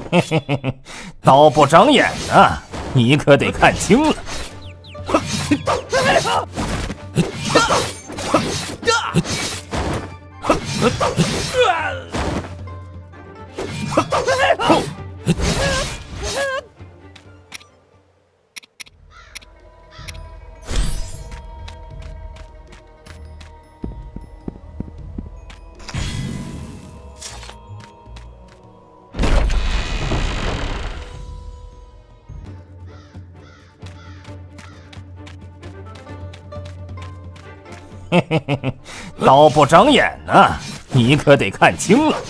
刀不长眼呐，你可得看清了。刀不长眼呐，你可得看清了。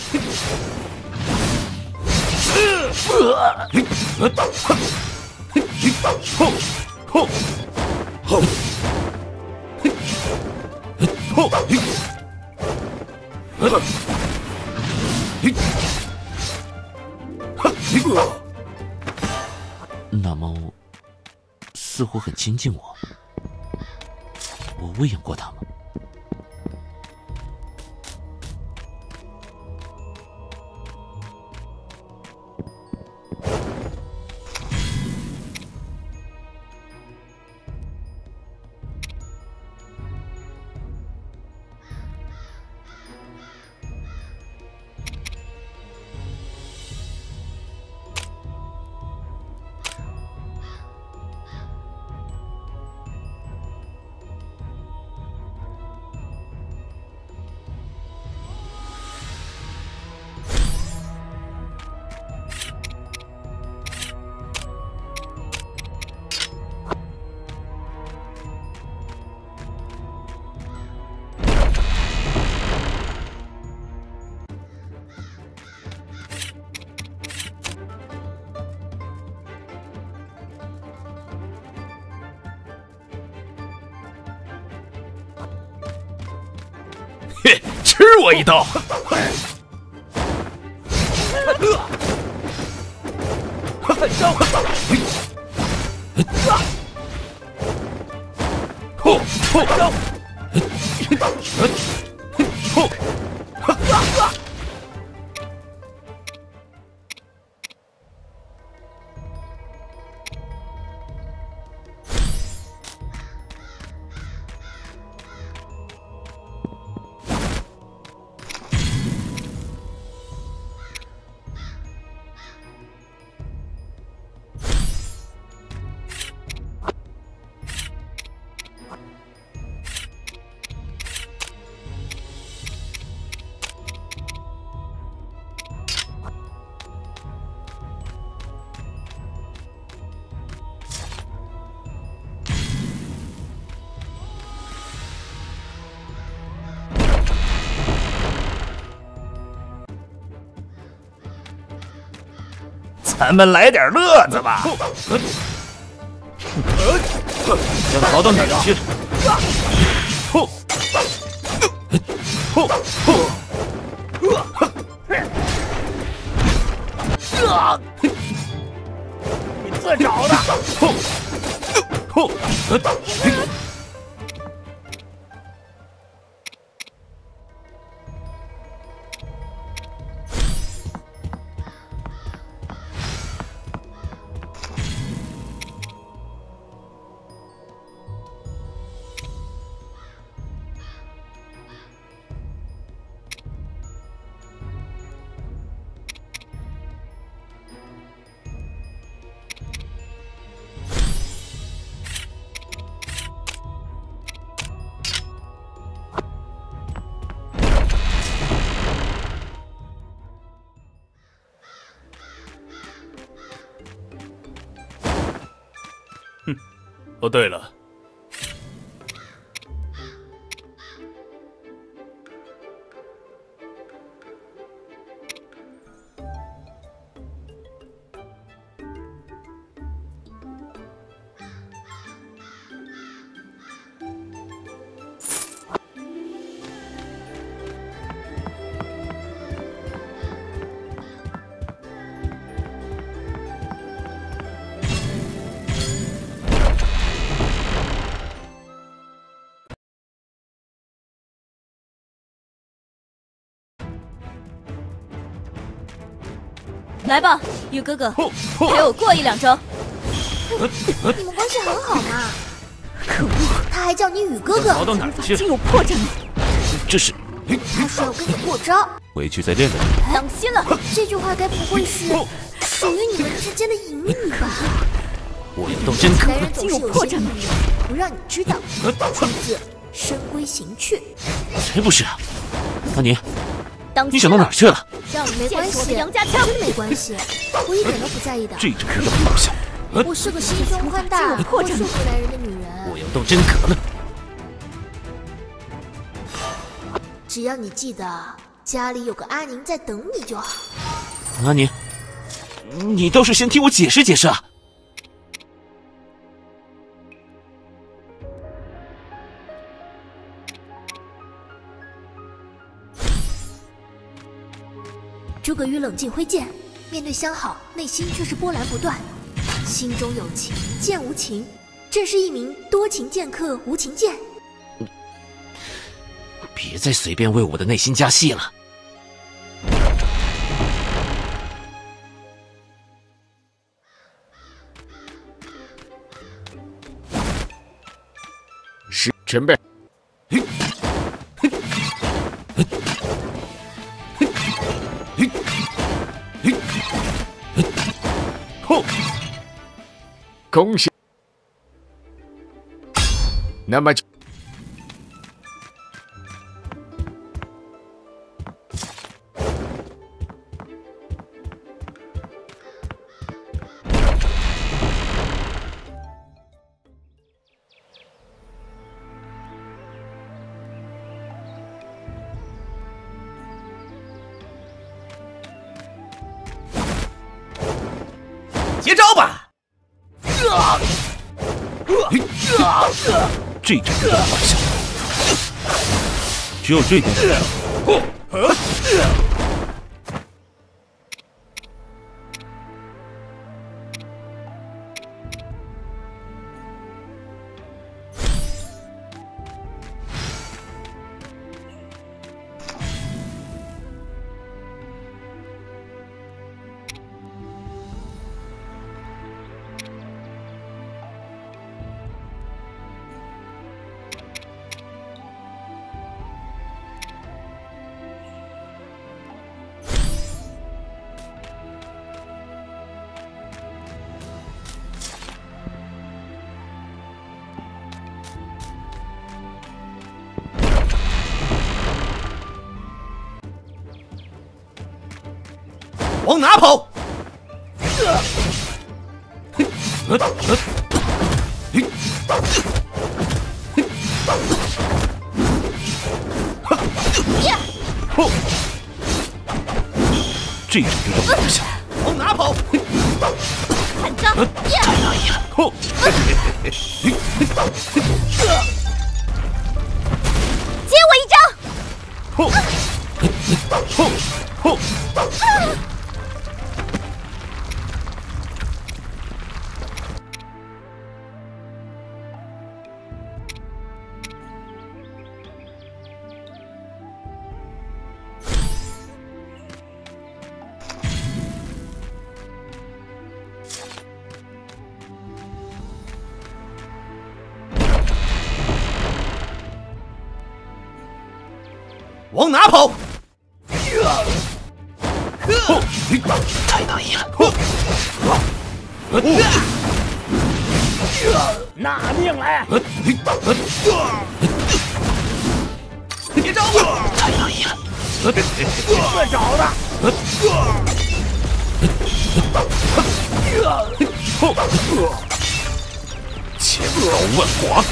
那猫似乎很亲近我，我喂养过它吗？ 吃我一刀！咱们来点乐子吧！ 想逃到哪儿去？ 你自找的！ 哦，对了， 来吧，玉哥哥，陪我过1-2周。 你们关系很好嘛？可恶，他还叫你宇哥哥， 逃到哪儿去？ 竟有破绽了！ 这是他说要跟你过招。 回去再练练。 当心了！ 这句话该不会是属于你们之间的隐语吧？ 我要到真可男人总是有些秘密不让你知道，出自深闺行去。 才不是啊！阿宁， 当心你想到哪儿去了？ 让你没关系， 见识我的杨家枪。 真没关系，我一点都不在意的。 这种人让我放下！ 我是个心胸宽大、不束缚男人的女人。 我要到真可了！ 只要你记得家里有个阿宁在等你就好。 阿宁，你倒是先听我解释解释啊！ 诸葛宇冷静挥剑，面对相好，内心却是波澜不断。心中有情，剑无情，正是一名多情剑客无情剑。 别再随便为我的内心加戏了。 是准备。恭喜！那么就接招吧！ 这阵让我放下，只有这点本事。 往哪跑？ 这阵就让我放下， 往哪跑？ 看招！ 太大意了！ 接我一招！ 往哪跑？ 太大意了！ 拿命来！接招！ 太大意了！ 自找的！ 千刀万剐！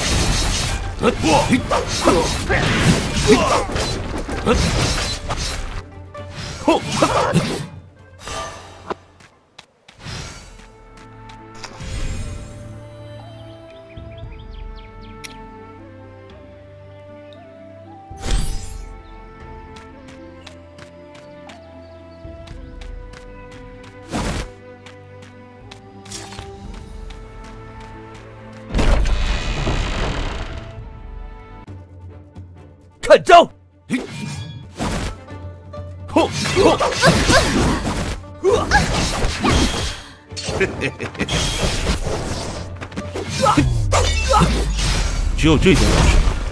看招！ 只有这件事。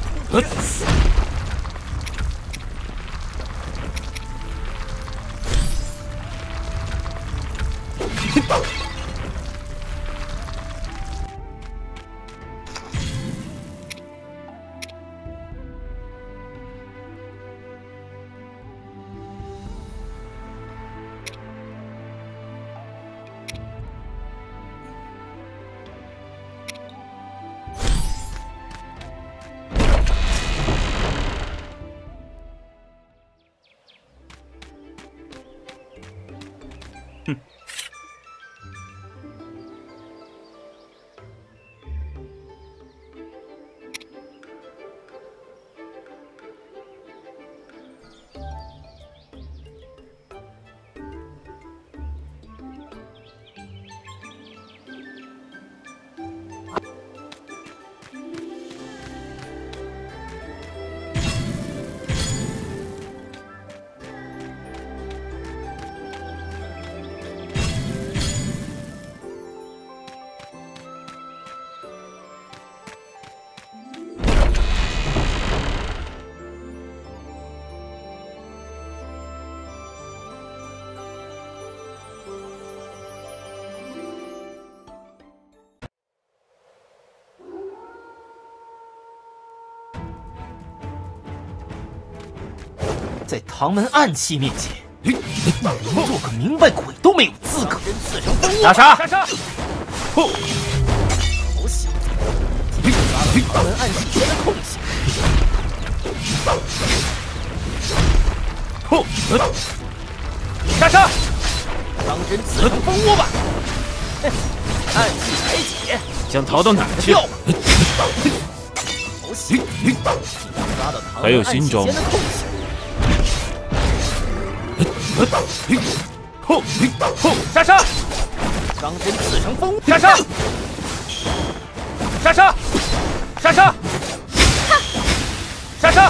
在唐门暗器面前，连做个明白鬼都没有资格。杀杀！杀杀！好小子，竟然抓了唐门暗器间的空隙！杀杀！当真自成蜂窝吧！暗器裁解， 想逃到哪儿去？ 好小子，竟然抓到唐门暗器间的空隙！杀杀！钢针刺成风！杀杀！杀杀！杀杀！杀杀！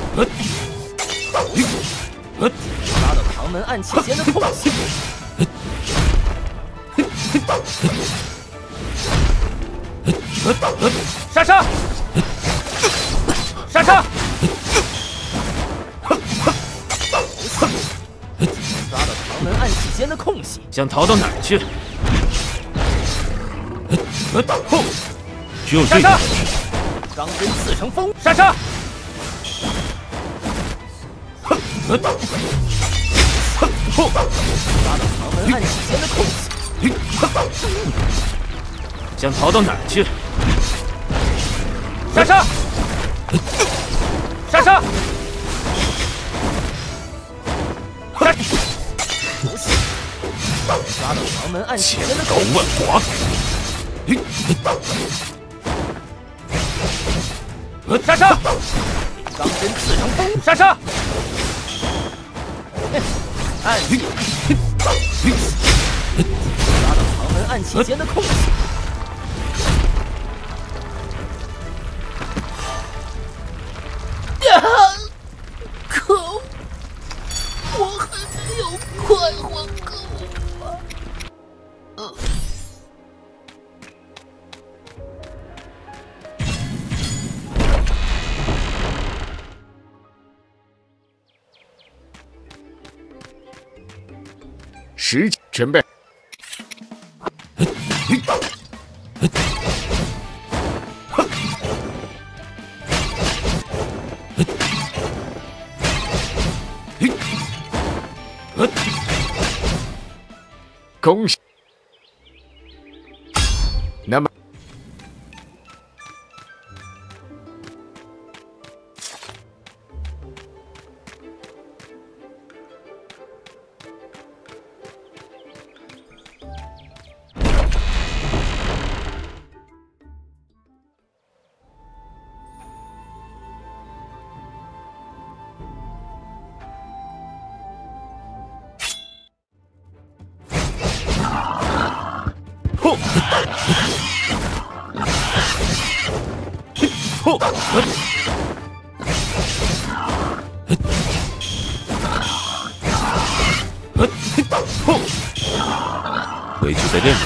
抓到唐门暗器间的空隙！杀杀！杀杀！抓到唐门暗器间的空隙， 想逃到哪儿去？只有这件事。 钢针刺成风！杀杀！抓到唐门暗器间的空隙， 想逃到哪儿去？ 杀杀！杀杀！抓到唐门暗器间的空隙， 万华！ 杀杀！钢针刺成风！杀杀！暗器！抓到唐门暗器间的空隙。 可恶！我还没有快活够啊！ 时间准备。恭喜！那么， 在这里。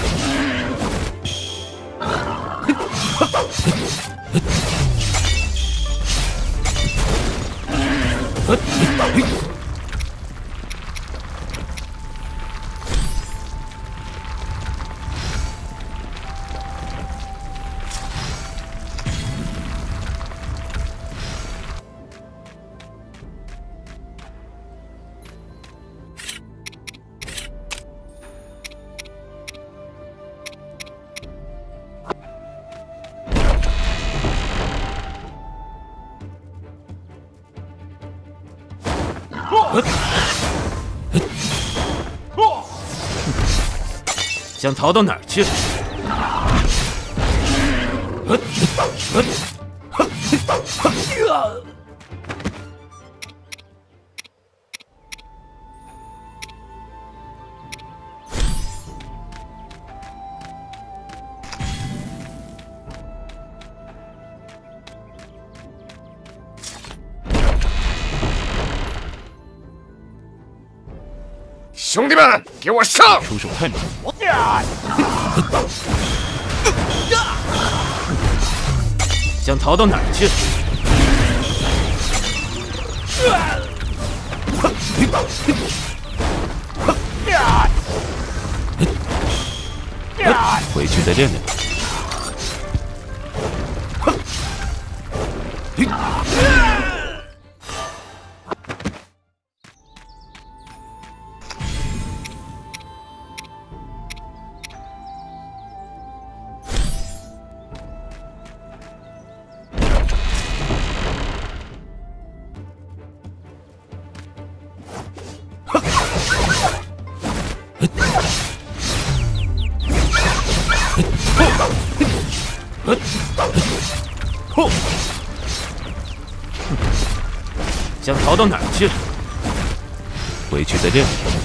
想逃到哪儿去？ 兄弟们，给我上！ 出手太猛！ 想逃到哪儿去？ 回去再练练。 想逃到哪儿去？ 回去再练练。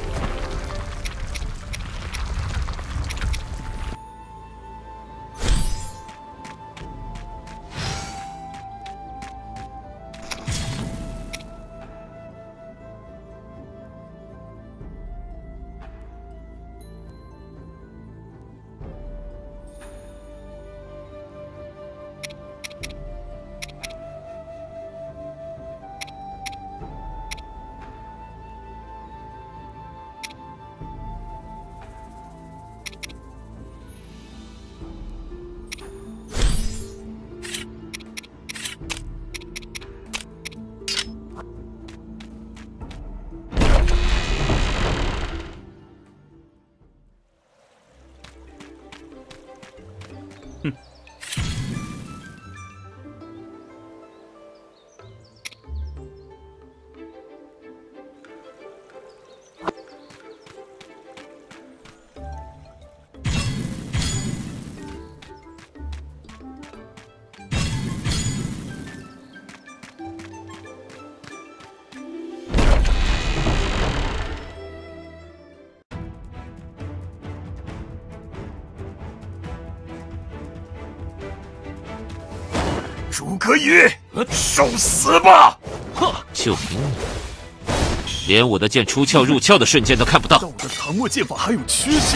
诸葛宇，受死吧！ 就凭你，连我的剑出鞘入鞘的瞬间都看不到。 但我的藏墨剑法还有缺陷。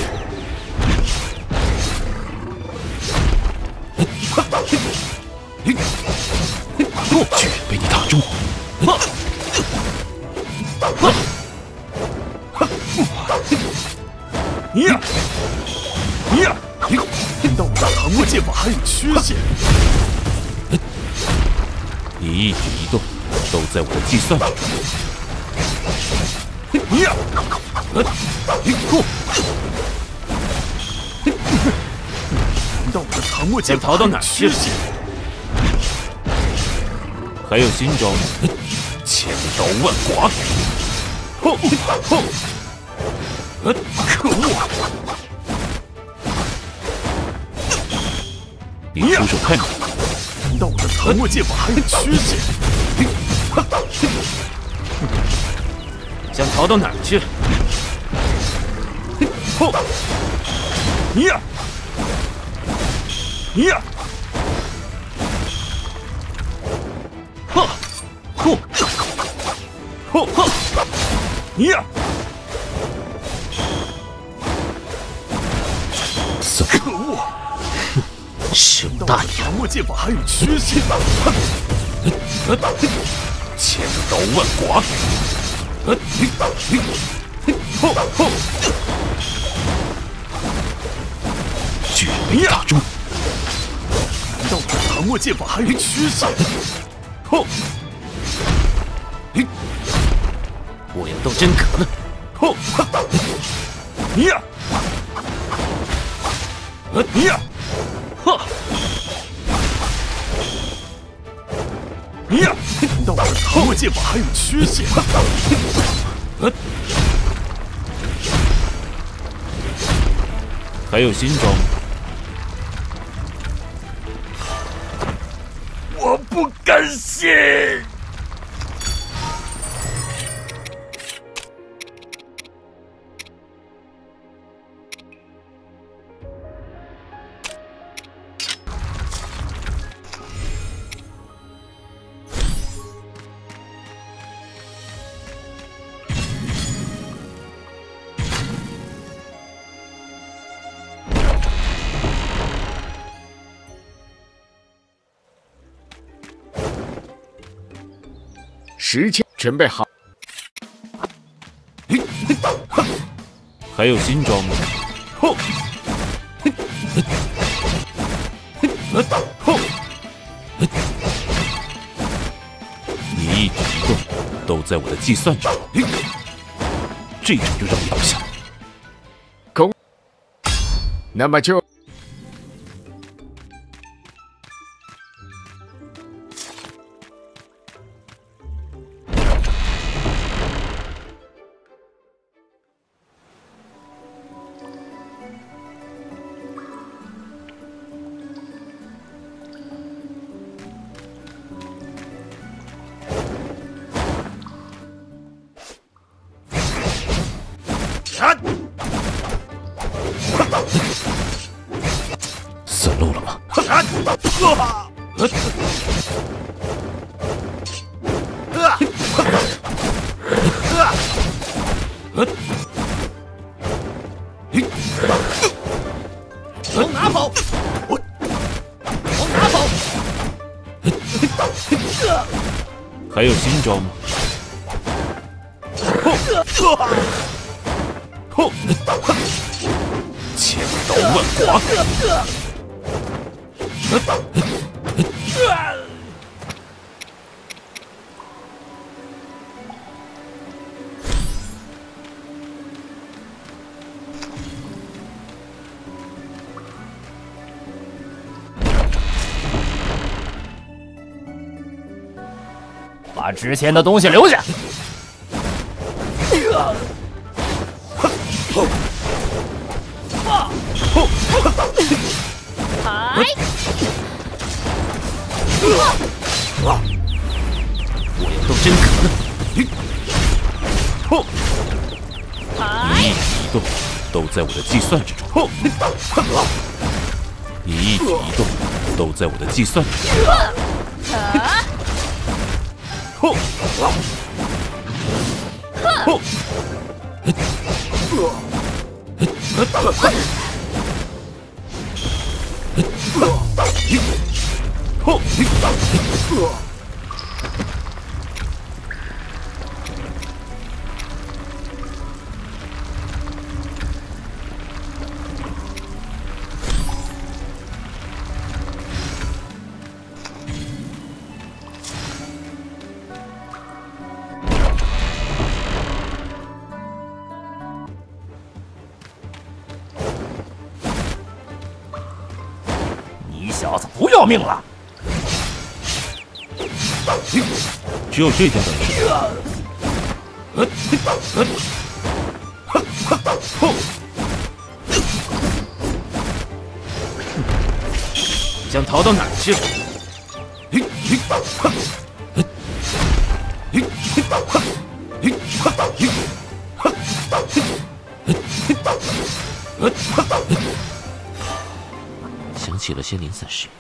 居然被你打中！ 但我的藏墨剑法还有缺陷。 你一举一动都在我的计算中。 难道我的藏墨剑想逃到哪儿去？ 还有新招吗？千刀万剐！ 可恶！ 你出手太猛！ 难道我的藏墨剑法还有缺陷？ 想逃到哪儿去？ 请大爷！ 唐末剑法还有缺陷呢。千刀万剐！ 绝美大招！ 难道这唐末剑法还有缺陷？ 我要斗真格了！ 呀！呀！ 哈！ 呀！难道这唐末剑法还有缺陷？ 还有新招吗？ 我不甘心！ 时间准备好， 还有新招吗？你一举一动都在我的计算之中，这场就让你倒下。 那么就死路了吗？ 往哪跑？往哪跑？ 还有新招吗？ 千刀万剐！ 把值钱的东西留下。 我要斗真格了！你一举一动都在我的计算之中。你一举一动都在我的计算之中。 你小子不要命了！ 只有这点本事。 想逃到哪儿去？ 想起了仙灵散时，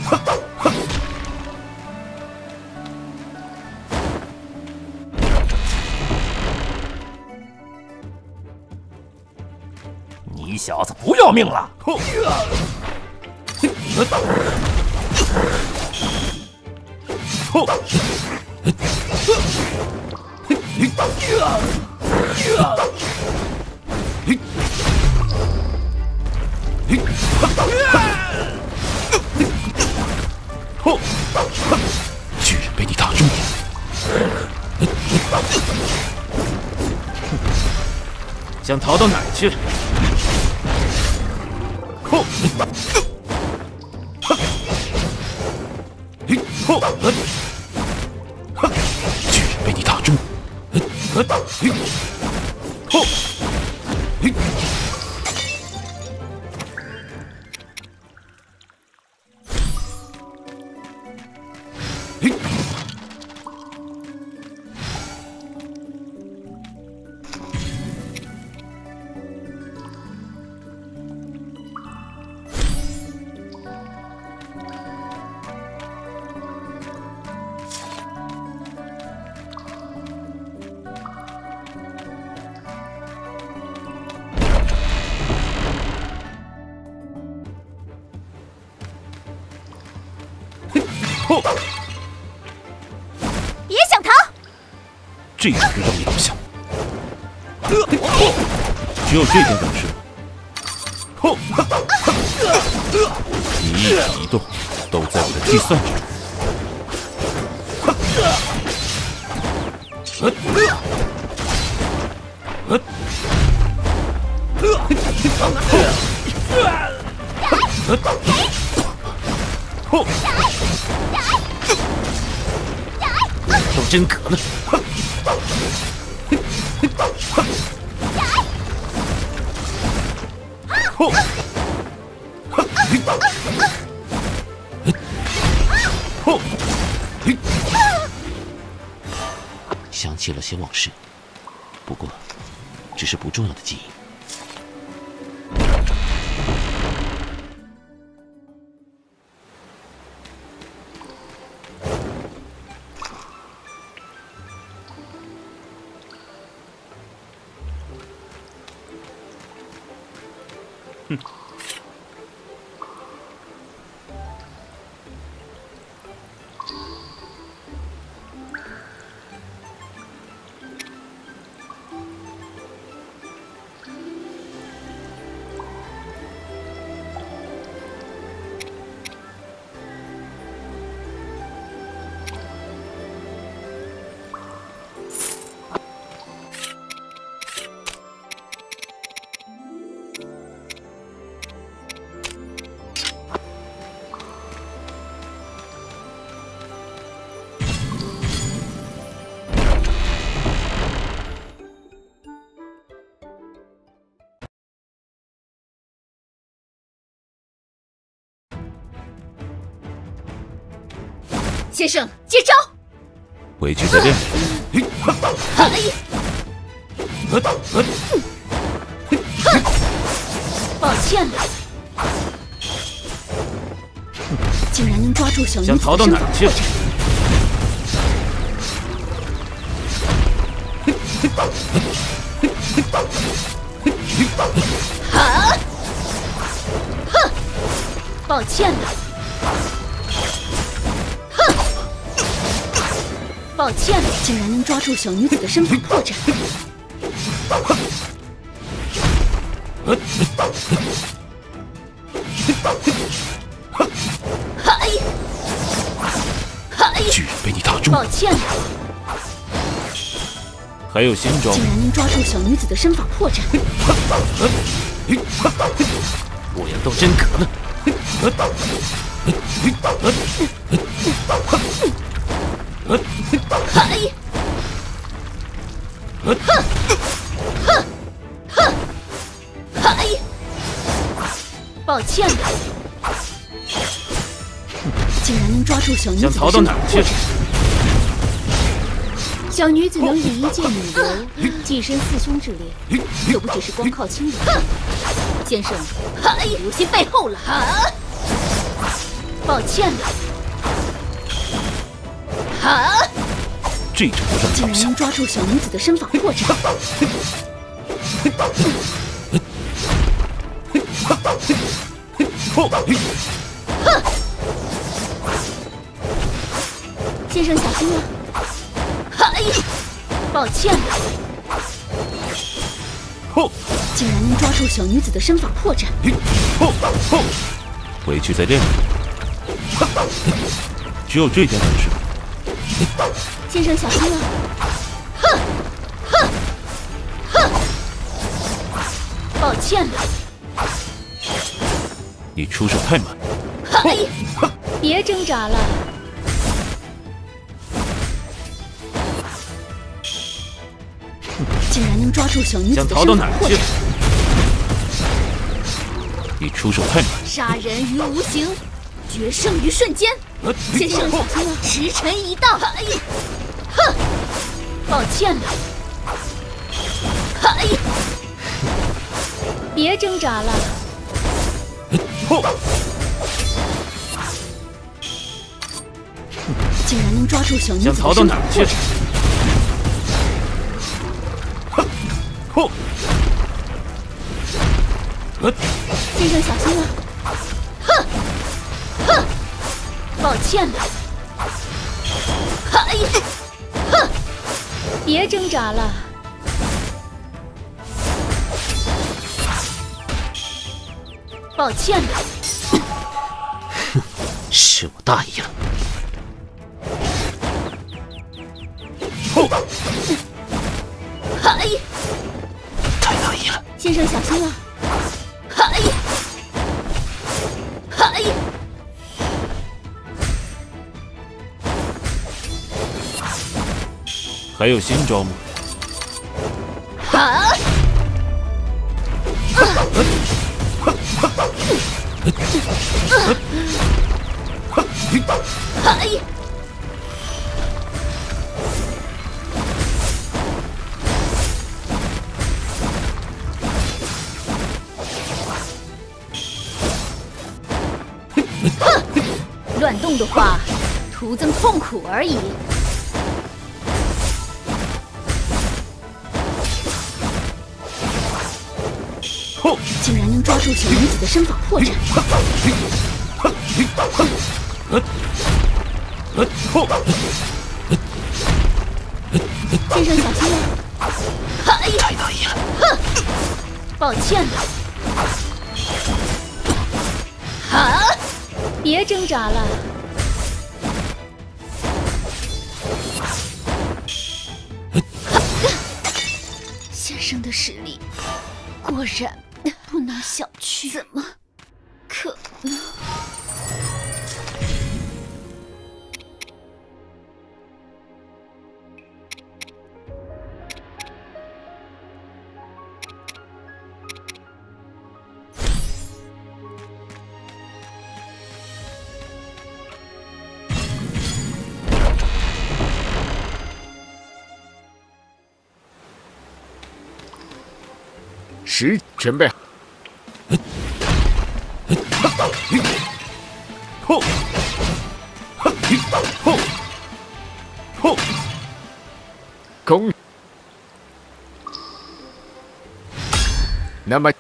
你小子不要命了！ 居然被你打中！ 想逃到哪儿去？ 居然被你打中！ 别想逃！ 这种人让你倒下，只有这点本事。你一举一动都在我的计算之中。 都真可呢！ 想起了些往事，不过只是不重要的记忆。 先生，接招！ 回去再练。 抱歉了，竟然能抓住小女子的想逃到哪儿去？ 抱歉了，抱歉了，竟然能抓住小女子的身法破绽。 居然被你打中！ 抱歉了， 还有新招？ 竟然能抓住小女子的身法破绽。 我俩都真可呢。 抱歉了，竟然能抓住小女子的想逃到哪儿去？ 小女子能以一介女流跻身四兄之列，可不只是光靠轻柔。先生，留心背后了。 抱歉了。啊！ 这招不算竟然能抓住小女子的身法破绽。先生小心啊！哎，抱歉了。竟然能抓住小女子的身法破绽。 回去再练练。只有这点本事。 先生小心啊！抱歉了。 你出手太慢。 哎，别挣扎了。竟然能抓住小女子的身法破绽。 你出手太慢。 杀人于无形，决胜于瞬间。先生小心啊！时辰已到。哎，哼，抱歉了。哎，别挣扎了。竟然能抓住小女子的身法破绽。先生小心啊！哼，抱歉了。哎，哼，别挣扎了。抱歉了。 是我大意了。 哎， 太大意了。 先生小心啊！哎，哎， 还有新招吗？ 啊！哎！乱动的话，徒增痛苦而已。竟然能抓住小女子的身法破绽。先生小心啊！哎， 太大意了。 哼，抱歉了。啊！别挣扎了。先生的实力果然不能小觑，怎么可能？ 准备攻。那么，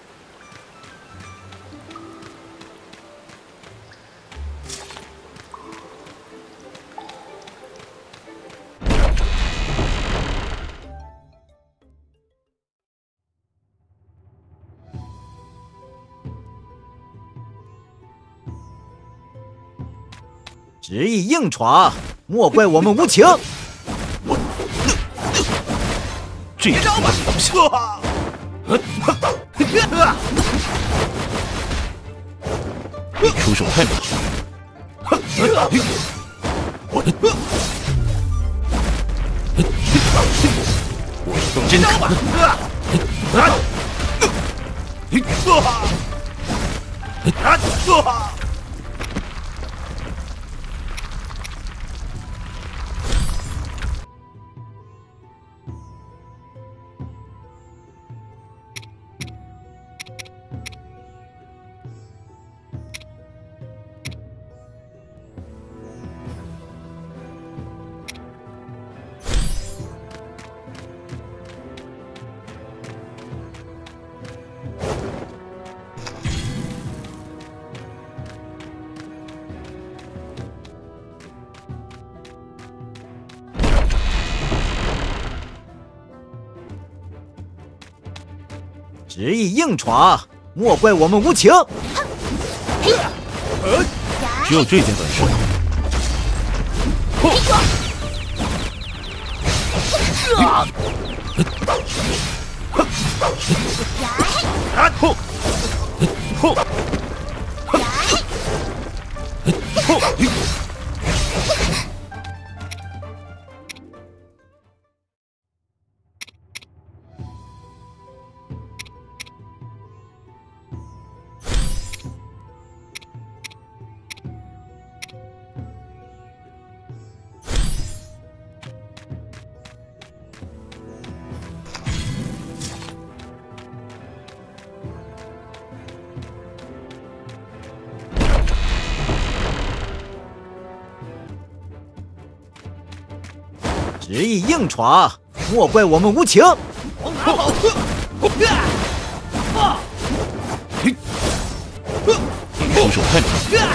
执意硬闯，莫怪我们无情。 这招吧！你出手太慢。我真执意硬闯，莫怪我们无情。 只有这件本事。 执意硬闯，莫怪我们无情。 出手太慢。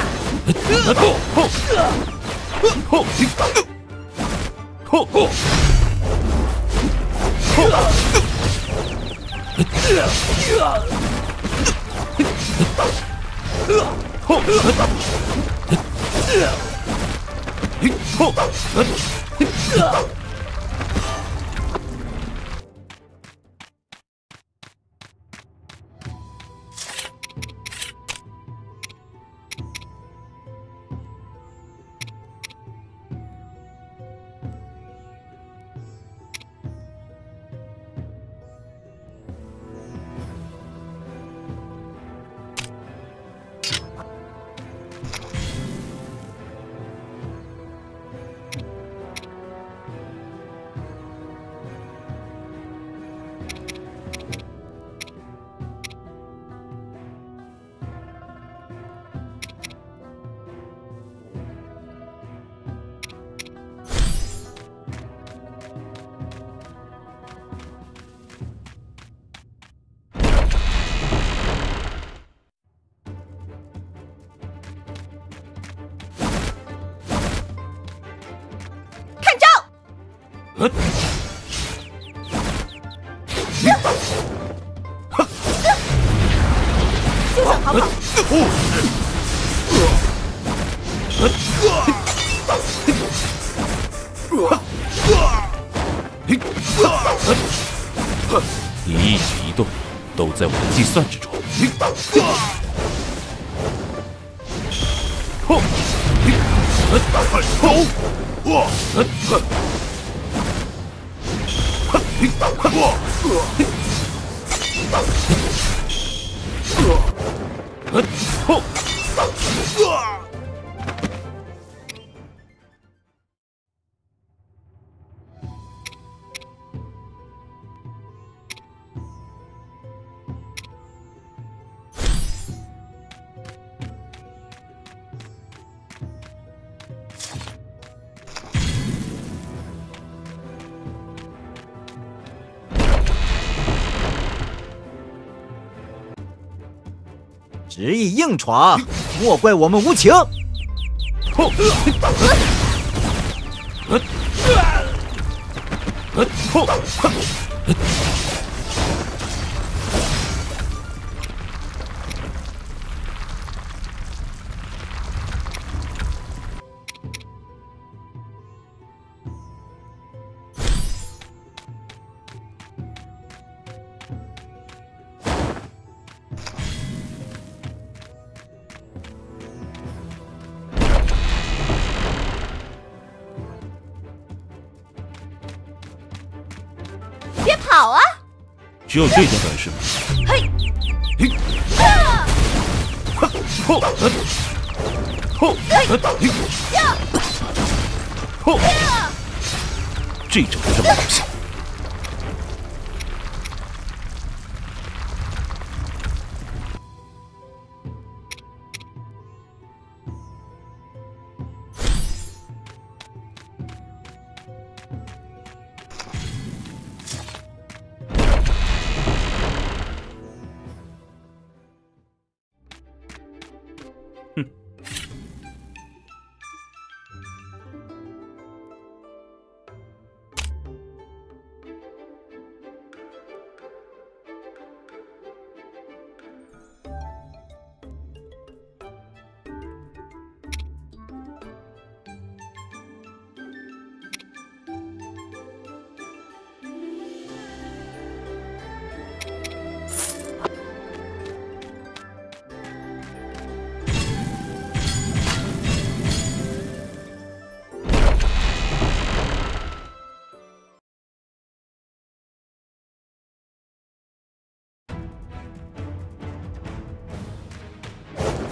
休想逃跑！ 你一举一动都在我的计算之中。 执意硬闯，莫怪我们无情。 别跑啊！ 只有这件本事吗？ 嘿！ 这种什么东西？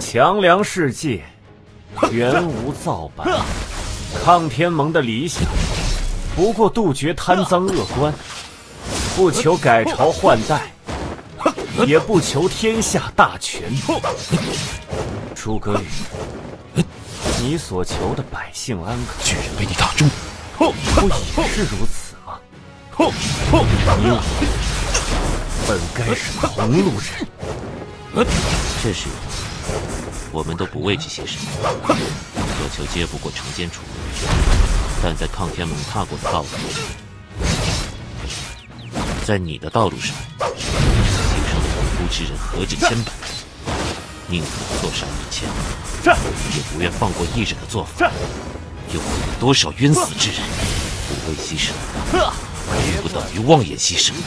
强梁世界，原无造反。抗天盟的理想，不过杜绝贪赃恶官，不求改朝换代，也不求天下大权。诸葛宇，你所求的百姓安康， 居然被你打中， 不也是如此吗？你我本该是同路人。 这时我们都不畏惧些什么，渴求接不过程监楚，但在抗天盟踏过的道路，在你的道路上，牺牲的无辜之人何止千百，宁可错杀1000，也不愿放过一人的做法。又会有多少冤死之人？不畏牺牲，并不等于妄言牺牲。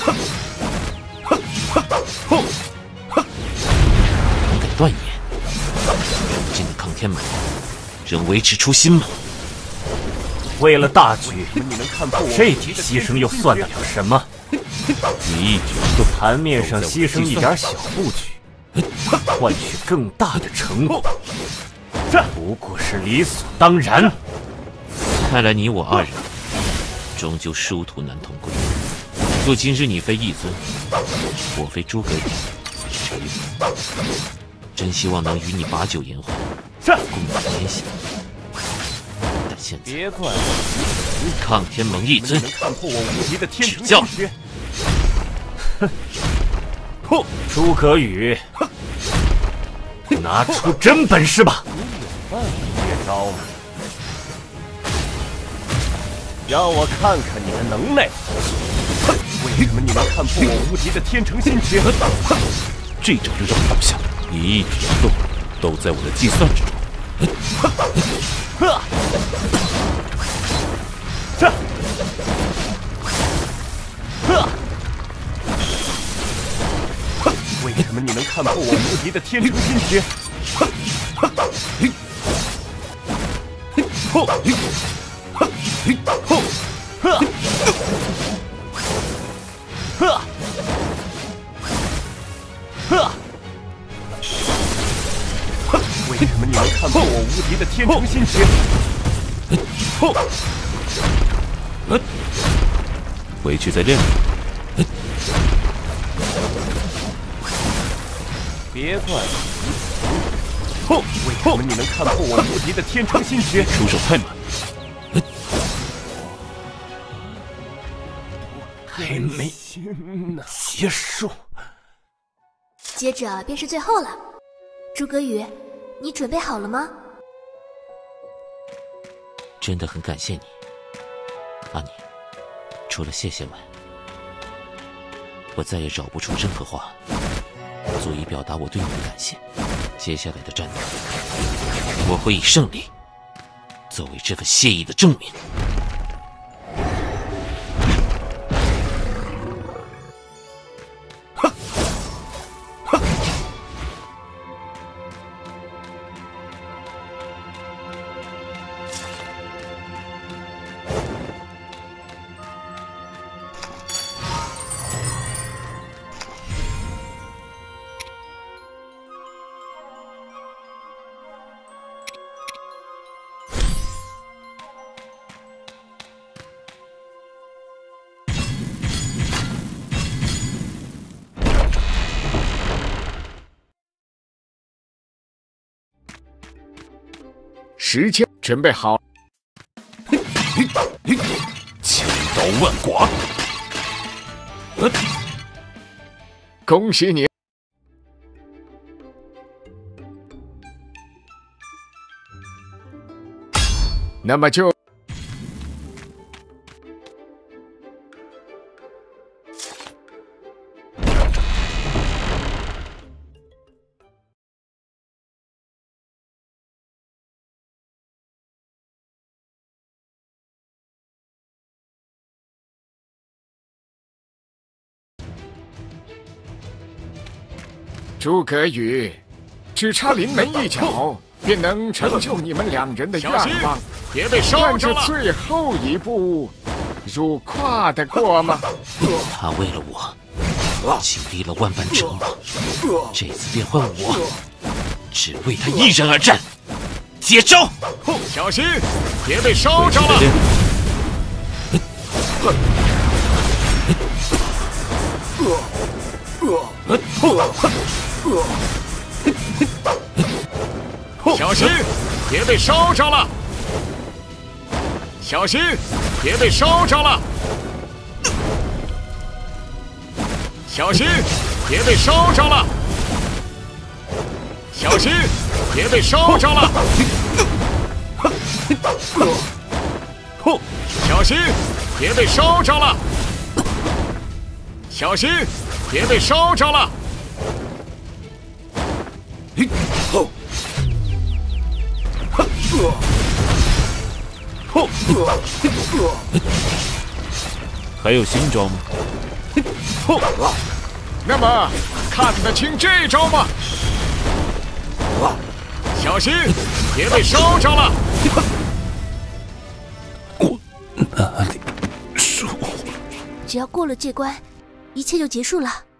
你敢断言，如今的抗天盟仍维持初心吗？ 为了大局，这点牺牲又算得了什么？ 你一举一动， 盘面上牺牲一点小布局，换取更大的成果，不过是理所当然。 看来你我二人终究殊途难同归。若今日你非义尊，我非诸葛宇，陈玉，真希望能与你把酒言欢，共沐天下。但现在， 别怪抗天盟义尊， 看破我无敌的天指教。 哼，诸葛宇，拿出真本事吧！你有办法接招吗？让我看看你的能耐！为什么你能看破我无敌的天成心诀？ 这招就让我倒下，你一举一动都在我的计算之中。 为什么你能看破我无敌的天成心诀？为什么你能看破我无敌的天成心诀？ 回去再练练。 别怪我！为什么你能看破我无敌的天成心诀？ 出手太慢。 还没结束。 接着便是最后了，诸葛宇，你准备好了吗？ 真的很感谢你，阿妮。除了谢谢外，我再也找不出任何话足以表达我对你的感谢。接下来的战斗，我会以胜利作为这份谢意的证明。 10枪准备好， 枪刀万剐。 恭喜你！那么就。诸葛宇，只差临门一脚，便能成就你们2人的愿望。 别被烧但是着了！ 最后一步，汝跨得过吗？ 他为了我经历了万般折磨，这次便换我只为他一人而战。接招！ 小心，别被烧着了！小心，别被烧着了！小心，别被烧着了！小心，别被烧着了！小心，别被烧着了！小心，别被烧着了！小心，别被烧着了！ 还有新招吗？ 那么看得清这招吗？小心，别被烧着了！ 只要过了这关，一切就结束了。